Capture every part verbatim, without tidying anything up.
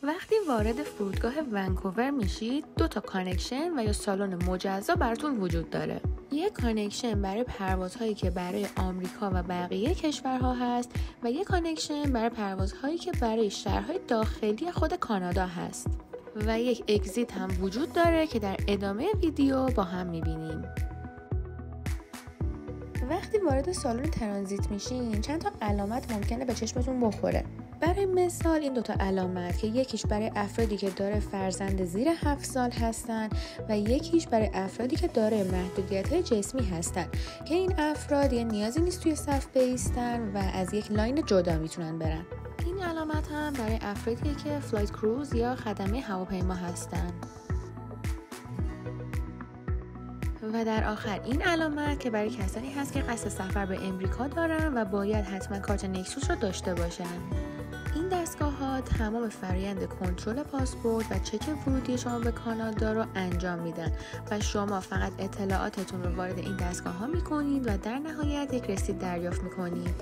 وقتی وارد فرودگاه ونکوور میشید، دو تا کانکشن و یا سالن مجزا براتون وجود داره. یک کانکشن برای پروازهایی که برای آمریکا و بقیه کشورها هست و یک کانکشن برای پروازهایی که برای شهرهای داخلی خود کانادا هست. و یک اگزیت هم وجود داره که در ادامه ویدیو با هم میبینیم. وقتی وارد سالن ترانزیت میشین، چند تا علامت ممکنه به چشمتون بخوره. برای مثال این دوتا علامت که یکیش برای افرادی که داره فرزند زیر هفت سال هستن و یکیش برای افرادی که داره محدودیت‌های جسمی هستن که این افراد یه نیازی نیست توی صف بایستن و از یک لاین جدا میتونن برن. این علامت هم برای افرادی که فلایت کروز یا خدمه هواپیما هستن. و در آخر این علامت که برای کسانی هست که قصد سفر به امریکا دارن و باید حتما کارت نکسوس رو داشته باشن. این دستگاه ها تمام فرآیند کنترل پاسپورت و چک ورودی شما به کانادا رو انجام میدن و شما فقط اطلاعاتتون رو وارد این دستگاه ها میکنید و در نهایت یک رسید دریافت میکنید.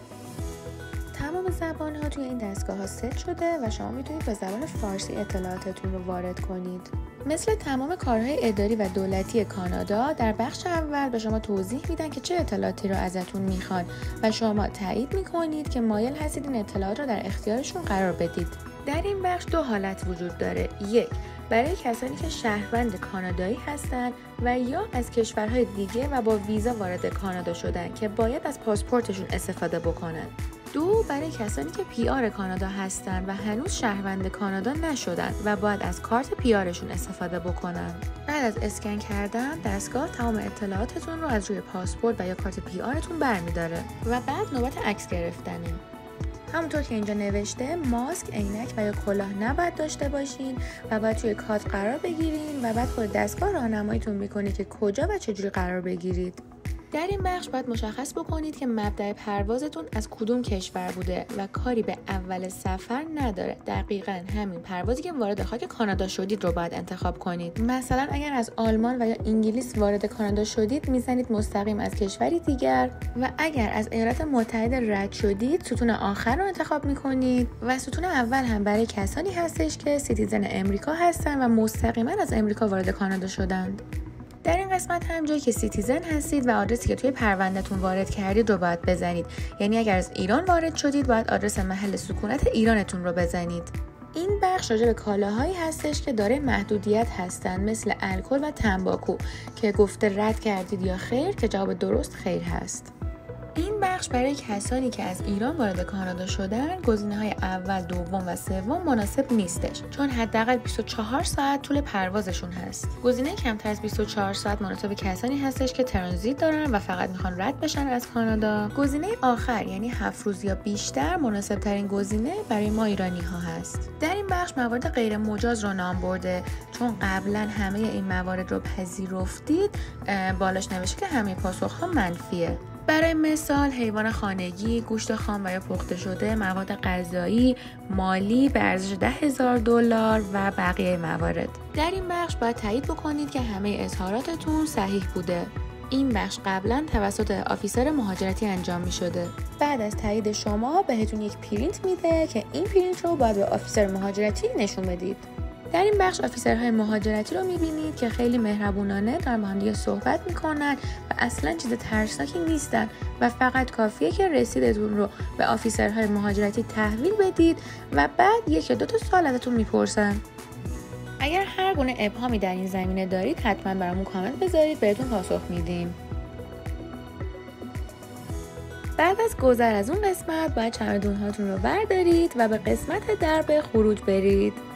تمام زبان ها توی این دستگاه ها ست شده و شما میتونید به زبان فارسی اطلاعاتتون رو وارد کنید. مثل تمام کارهای اداری و دولتی کانادا، در بخش اول به شما توضیح میدن که چه اطلاعاتی رو ازتون میخوان و شما تایید میکنید که مایل هستید این اطلاعات رو در اختیارشون قرار بدید. در این بخش دو حالت وجود داره. یک، برای کسانی که شهروند کانادایی هستن و یا از کشورهای دیگه و با ویزا وارد کانادا شدن که باید از پاسپورتشون استفاده بکنن. دو، برای کسانی که پی آر کانادا هستن و هنوز شهروند کانادا نشدن و باید از کارت پی آرشون استفاده بکنن. بعد از اسکن کردن، دستگاه تمام اطلاعاتتون رو از روی پاسپورت و یا کارت پی آرتون برمی‌داره و بعد نوبت عکس گرفتنه. همونطور که اینجا نوشته، ماسک، عینک و یا کلاه نباید داشته باشین و باید توی کادر قرار بگیرین و بعد خود دستگاه راهنماییتون میکنه که کجا و چجوری قرار بگیرید. در این بخش باید مشخص بکنید که مبدأ پروازتون از کدوم کشور بوده و کاری به اول سفر نداره. دقیقاً همین پروازی که وارد خاک کانادا شدید رو باید انتخاب کنید. مثلا اگر از آلمان و یا انگلیس وارد کانادا شدید، میزنید مستقیم از کشوری دیگر و اگر از ایالات متحده رد شدید، ستون آخر رو انتخاب میکنید و ستون اول هم برای کسانی هستش که سیتیزن امریکا هستن و مستقیما از امریکا وارد کانادا شدند. در این قسمت هم جایی که سیتیزن هستید و آدرسی که توی پروندهتون وارد کردید رو باید بزنید. یعنی اگر از ایران وارد شدید باید آدرس محل سکونت ایرانتون رو بزنید. این بخش راجع به کالاهایی هستش که دارای محدودیت هستن، مثل الکل و تنباکو که گفته رد کردید یا خیر، که جواب درست خیر هست. این بخش برای کسانی که از ایران وارد کانادا شدن، گزینه‌های اول، دوم و سوم مناسب نیستش، چون حداقل بیست و چهار ساعت طول پروازشون هست. گزینه کمتر از بیست و چهار ساعت مناسب کسانی هستش که ترانزیت دارن و فقط میخوان رد بشن از کانادا. گزینه آخر یعنی هفت روز یا بیشتر مناسب ترین گزینه برای ما ایرانی ها هست. در این بخش موارد غیر مجاز رو نام برده، چون قبلا همه این موارد رو پذیرفتید. بالاش نوشته که همه پاسخ‌ها منفیه. برای مثال حیوان خانگی، گوشت خام و یا پخته شده، مواد غذایی، مالی به ارزش ده هزار دلار و بقیه موارد. در این بخش باید تایید بکنید که همه اظهاراتتون صحیح بوده. این بخش قبلا توسط آفیسر مهاجرتی انجام می شده. بعد از تایید شما بهتون یک پرینت میده که این پرینت رو باید به آفیسر مهاجرتی نشون بدید. در این بخش آفیسرهای مهاجرتی رو میبینید که خیلی مهربونانه دارن با هم دیگه صحبت میکنن و اصلا چیز ترسناکی نیستن و فقط کافیه که رسیدتون رو به آفیسرهای مهاجرتی تحویل بدید و بعد یک یا دو تا سوال ازتون میپرسن. اگر هر گونه ابهامی در این زمینه دارید حتما برامون کامنت بذارید، بهتون پاسخ میدیم. بعد از گذر از اون قسمت باید چمدون هاتون رو بردارید و به قسمت درب خروج برید.